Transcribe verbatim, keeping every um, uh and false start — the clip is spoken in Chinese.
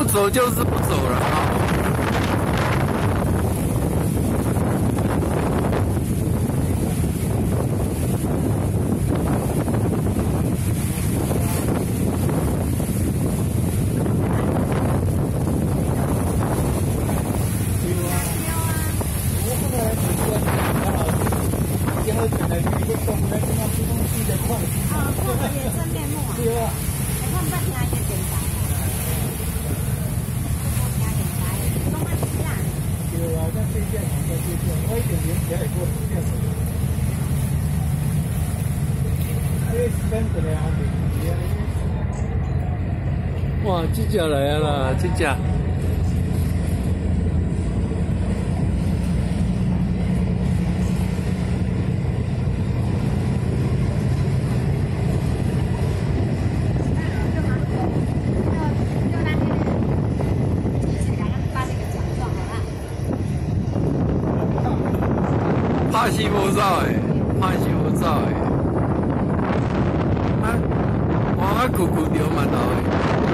走就是不走了啊。哇，这只来啊啦，这只。怕死无走诶，怕死无走诶，啊，我啊，酷酷着嘛头诶。